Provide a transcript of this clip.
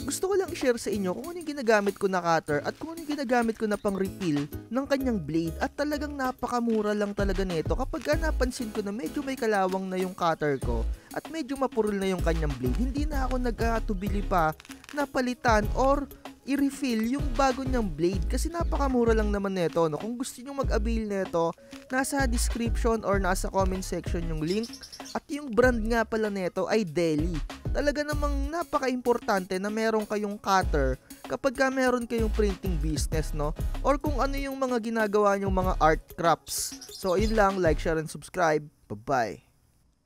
gusto ko lang i-share sa inyo kung ano yung ginagamit ko na cutter at kung ano yung ginagamit ko na pang refill ng kanyang blade, at talagang napakamura lang talaga nito kapag napansin ko na medyo may kalawang na yung cutter ko at medyo mapurol na yung kanyang blade. Hindi na ako nag-atubili pa na palitan or i-refill yung bago niyang blade kasi napakamura lang naman nito, no? Kung gusto niyo mag-avail nito, nasa description or nasa comment section yung link, at yung brand nga pala nito ay Deli. Talaga namang napaka-importante na meron kayong cutter kapag meron kayong printing business, no? Or kung ano yung mga ginagawa nyong mga art crafts. So, yun lang, like, share, and subscribe. Bye-bye!